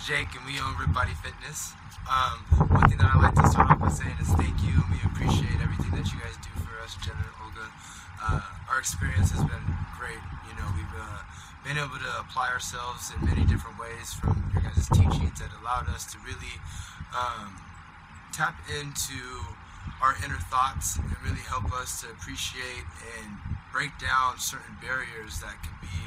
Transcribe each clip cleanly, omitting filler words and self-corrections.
Jake, and we own Rip Body Fitness. One thing that I'd like to start off by saying is thank you, and we appreciate everything that you guys do for us, Jen and Olga. Our experience has been great. You know, we've been able to apply ourselves in many different ways from your guys' teachings that allowed us to really tap into our inner thoughts and really help us to appreciate and break down certain barriers that could be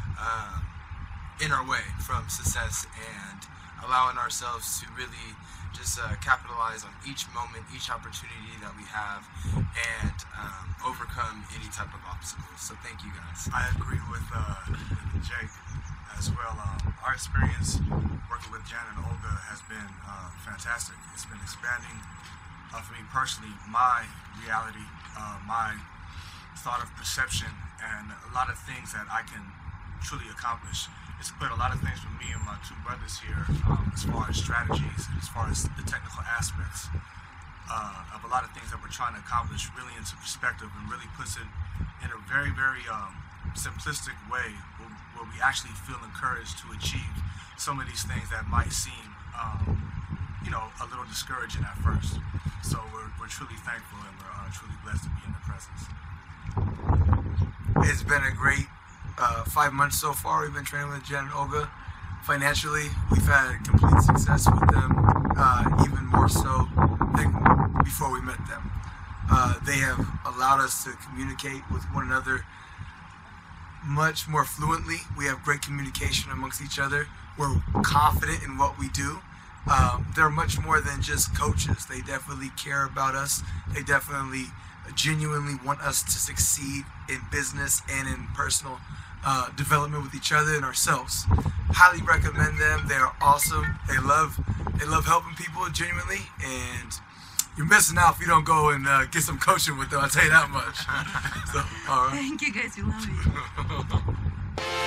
in our way from success, and allowing ourselves to really just capitalize on each moment, each opportunity that we have, and overcome any type of obstacles. So thank you guys. I agree with Jake as well. Our experience working with Jan and Olga has been fantastic. It's been expanding for me personally, my reality, my thought of perception, and a lot of things that I can truly accomplish. It's put a lot of things for me and my two brothers here as far as strategies and as far as the technical aspects of a lot of things that we're trying to accomplish really into perspective, and really puts it in a very, very simplistic way where we actually feel encouraged to achieve some of these things that might seem a little discouraging at first. So we're truly thankful, and we're truly blessed to be in the presence. It's been a great 5 months so far. We've been training with Jen and Olga. Financially, we've had complete success with them, even more so than before we met them. They have allowed us to communicate with one another much more fluently. We have great communication amongst each other. We're confident in what we do. They're much more than just coaches. They definitely care about us. They definitely genuinely want us to succeed in business and in personal development with each other and ourselves. Highly recommend them. They are awesome. They love helping people genuinely, and you're missing out if you don't go and get some coaching with them. I'll tell you that much. So, all right. Thank you guys. We love you.